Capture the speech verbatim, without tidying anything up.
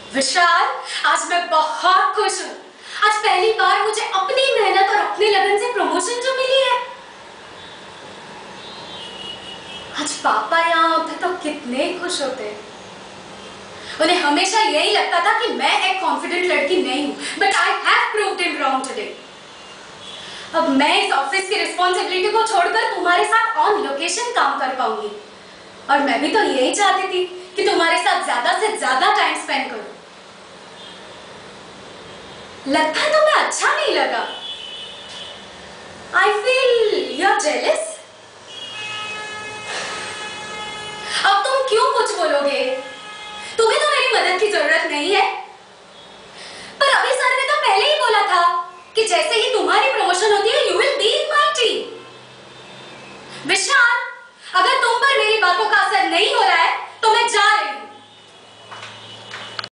विशाल, आज मैं बहुत खुश हूँ। आज पहली बार मुझे अपनी मेहनत और अपने लगन से प्रमोशन जो मिली है। आज पापा यहाँ होते तो कितने खुश होते। उन्हें हमेशा यही लगता था कि मैं एक कॉन्फिडेंट लड़की नहीं हूँ, but I have proved him wrong today. अब मैं इस ऑफिस की रिस्पॉन्सिबिलिटी को छोड़कर तुम्हारे साथ ऑन लोकेशन काम कर पाऊंगी। और मैं भी तो यही चाहती थी कि तुम्हारे साथ ज्यादा से ज्यादा टाइम स्पेंड करूं। लगता है तुम्हें अच्छा नहीं लगा? I feel you are jealous. अब तुम क्यों कुछ बोलोगे? तुम्हें तो मेरी मदद की जरूरत नहीं है। पर अभी सर ने तो पहले ही बोला था कि जैसे ही तुम्हारी प्रमोशन होती है, you will be in my team. Vishal, अगर तुम पर मेरी बातों का असर नहीं हो रहा है